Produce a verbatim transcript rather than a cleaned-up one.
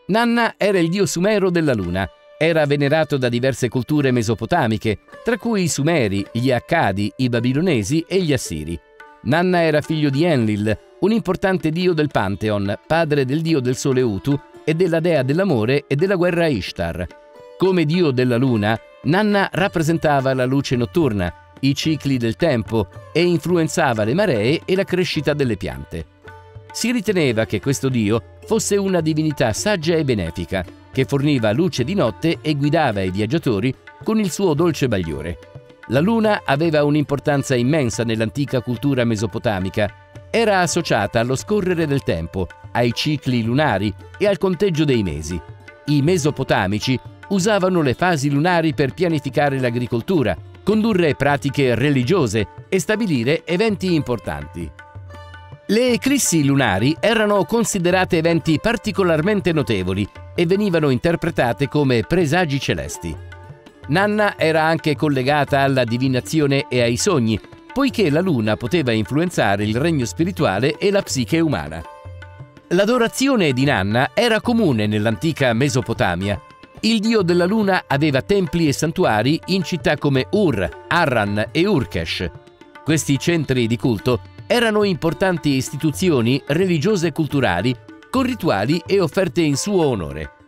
Nanna era il dio sumero della luna. Era venerato da diverse culture mesopotamiche, tra cui i Sumeri, gli Accadi, i Babilonesi e gli Assiri. Nanna era figlio di Enlil, un importante dio del Pantheon, padre del dio del sole Utu e della dea dell'amore e della guerra Ishtar. Come dio della luna, Nanna rappresentava la luce notturna, i cicli del tempo e influenzava le maree e la crescita delle piante. Si riteneva che questo dio fosse una divinità saggia e benefica, che forniva luce di notte e guidava i viaggiatori con il suo dolce bagliore. La luna aveva un'importanza immensa nell'antica cultura mesopotamica. Era associata allo scorrere del tempo, ai cicli lunari e al conteggio dei mesi. I mesopotamici usavano le fasi lunari per pianificare l'agricoltura, condurre pratiche religiose e stabilire eventi importanti. Le eclissi lunari erano considerate eventi particolarmente notevoli e venivano interpretate come presagi celesti. Nanna era anche collegata alla divinazione e ai sogni, poiché la luna poteva influenzare il regno spirituale e la psiche umana. L'adorazione di Nanna era comune nell'antica Mesopotamia. Il dio della luna aveva templi e santuari in città come Ur, Harran e Urkesh. Questi centri di culto erano importanti istituzioni religiose e culturali con rituali e offerte in suo onore.